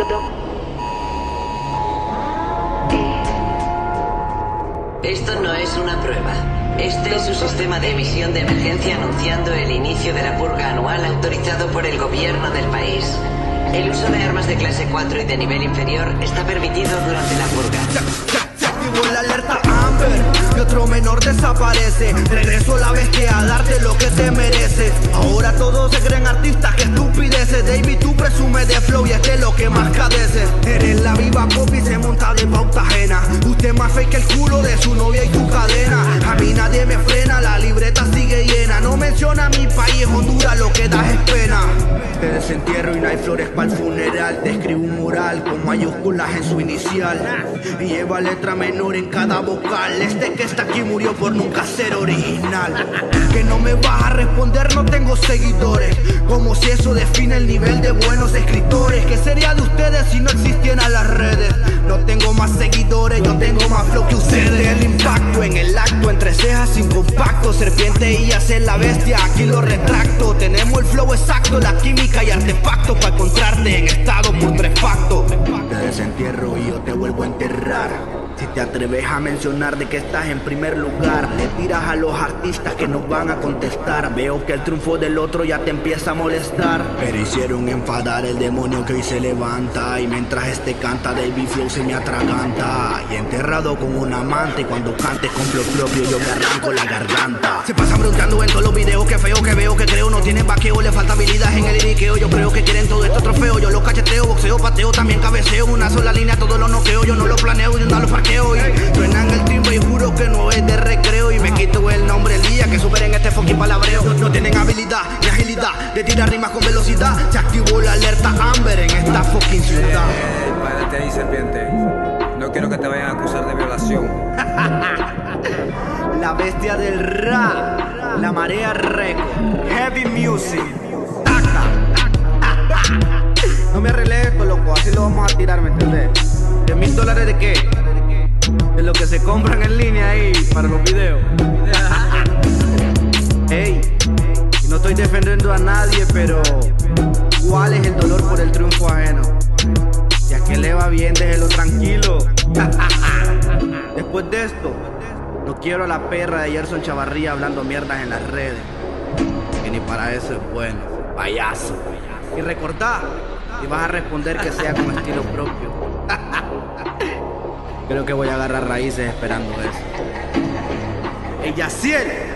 Esto no es una prueba. Este es su sistema de emisión de emergencia anunciando el inicio de la purga anual autorizado por el gobierno del país. El uso de armas de clase 4 y de nivel inferior está permitido durante la purga. Se activó la alerta Amber y otro menor desaparece. Regreso la bestia a darte lo que te mereces. Ahora todos se creen artistas, que estupideces. David, tú presumes de flow y es de lo que más cadeces. Eres la viva copia y se monta de pauta ajena. Usted más fake que el culo de su novia y tu cadena. A mí nadie me frena, la libreta sigue llena. No menciona mi país, Honduras, lo que das es pena. Te desentierro y no hay flores para el funeral. Te escribo un mural con mayúsculas en su inicial y lleva letra menor en cada vocal. Este que está aquí murió por nunca ser original. Que no me vas a responder, no tengo seguidores. Como si eso define el nivel de buenos escritores. ¿Qué sería de ustedes si no existieran las redes? No tengo más seguidores, yo tengo más flow que ustedes. El impacto en el acto, entre cejas sin compacto. Serpiente y hacer la bestia, aquí lo retracto. Tenemos el flow exacto, la química y artefactos para encontrarte en estado putrefacto. Te desentierro y yo te vuelvo a enterrar. Si te atreves a mencionar de que estás en primer lugar, le tiras a los artistas que nos van a contestar. Veo que el triunfo del otro ya te empieza a molestar, pero hicieron enfadar el demonio que hoy se levanta. Y mientras este canta, David Flow se me atraganta. Y enterrado con un amante, cuando cantes con flow propio yo me arranco la garganta. Se pasan preguntando en todos los videos, que feo, que veo, que creo. No tienen vaqueo, le falta habilidad en el liriqueo. Yo creo que quieren todo esto trofeo. Yo lo cacheteo, boxeo, pateo, también cabeceo. Una sola línea, todo lo noqueo. Yo no lo planeo, yo no lo parqueo. Y truenan el timbre y juro que no es de recreo. Y me quito el nombre el día que superen este fucking palabreo. No tienen habilidad ni agilidad de tirar rimas con velocidad. Se activó la alerta Amber en esta fucking ciudad. Párate ahí, serpiente. No quiero que te vayan a acusar de violación. La bestia del rap, la marea record, heavy music. No me arreglé esto, loco, así lo vamos a tirar, ¿me entendés? $10,000 de qué? De lo que se compran en línea ahí para los videos. Ey, no estoy defendiendo a nadie, pero ¿cuál es el dolor por el triunfo ajeno? Si a que le va bien, déjelo tranquilo. Después de esto, no quiero a la perra de Gerson Chavarría hablando mierdas en las redes, que ni para eso es bueno, payaso. Y recordá, si vas a responder, que sea con estilo propio. Creo que voy a agarrar raíces esperando eso. ¡Ey, Yaciel!